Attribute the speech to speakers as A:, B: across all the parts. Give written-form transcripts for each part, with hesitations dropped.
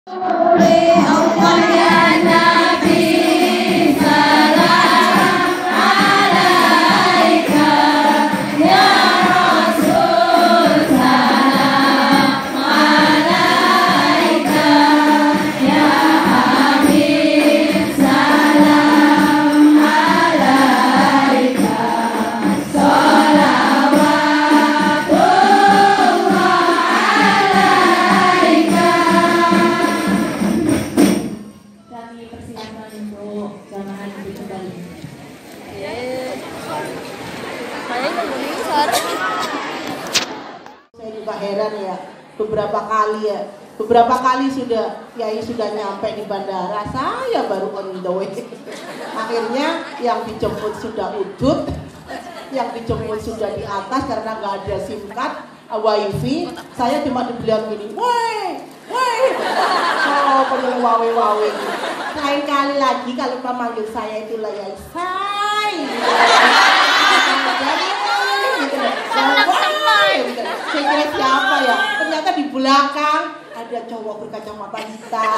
A: Saya juga heran ya, beberapa kali sudah Yai sudah nyampe di bandara, saya baru on the way. Akhirnya yang dijemput sudah udut, yang dijemput sudah di atas karena nggak ada SIM card, wifi. Saya cuma dibilang gini, woi, oh perlu wawe. Lain kali lagi kalau Pak manggil saya itulah Yai Say. Saya kira siapa ya? Ternyata di belakang ada cowok berkacamata hitam.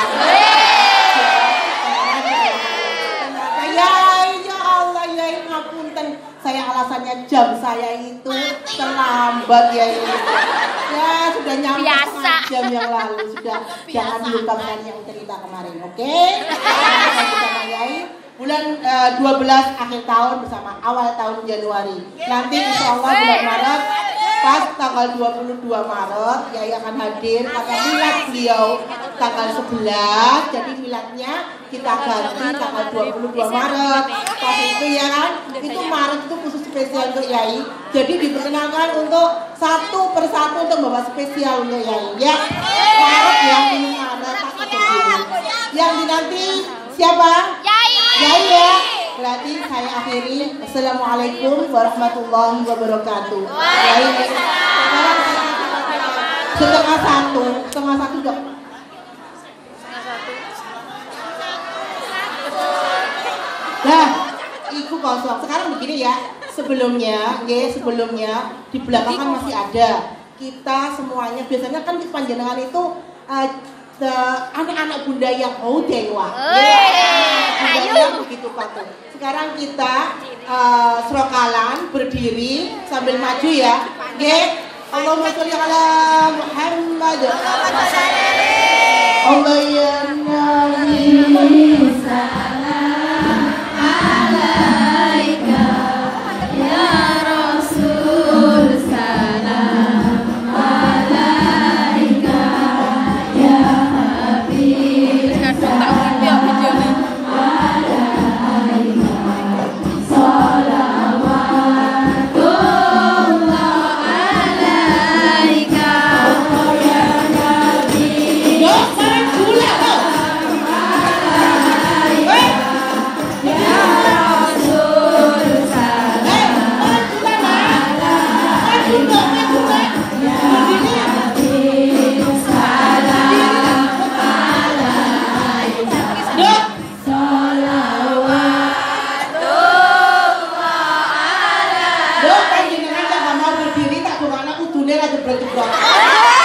A: Ternyata ya Allah, Yai ngapunten. Saya alasannya jam saya itu terlambat ya ini. Ya sudah nyampe setengah jam yang lalu sudah. Jangan diungkapkan yang cerita kemarin, oke? Bersama Yai. Bulan 12 akhir tahun bersama awal tahun Januari. Nanti insya Allah bulan Maret pas tanggal 22 Maret Yai akan hadir karena milad beliau tanggal 11. Jadi miladnya kita ganti tanggal 22 Maret. Pas itu ya kan, itu Maret itu khusus spesial untuk Yai. Jadi diperkenalkan untuk satu persatu untuk bawa spesial untuk Yai ya. Maret yang ini ada tak yang dinanti siapa? Yai ya. Berarti saya akhiri. Assalamualaikum warahmatullahi wabarakatuh. Yai. Sekarang setengah satu dok. Nah, iku kosong. Sekarang begini ya. Sebelumnya di belakang kan masih ada. Kita semuanya biasanya kan di panjenengan itu anak-anak bunda yang mau dewa. Ayo begitu patuh. Sekarang kita serokalan berdiri sambil maju ya. Nggih. Allahumma sholli ala Muhammad. Allah ya Nabi salam alaika ya Rasul salam alaika ya Habib salam Dok, kan jenengan jangan mau berdiri tak dongakna kudune ra jeblok-jeblok.